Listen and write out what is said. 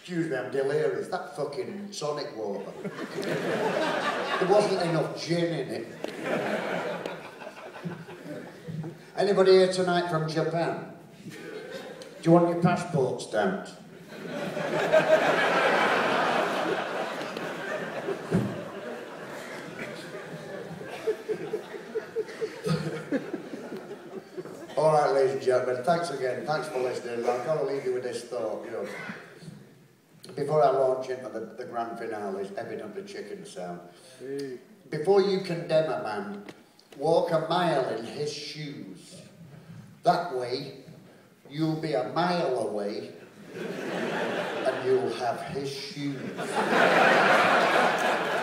Excuse me, I'm delirious. That fucking tonic water. There wasn't enough gin in it. Anybody here tonight from Japan? Do you want your passport stamped? All right, ladies and gentlemen, thanks again. Thanks for listening. I've got to leave you with this thought, you know. Before I launch into the grand finale, it's evidently chicken sound. Before you condemn a man, walk a mile in his shoes. That way, you'll be a mile away and you'll have his shoes.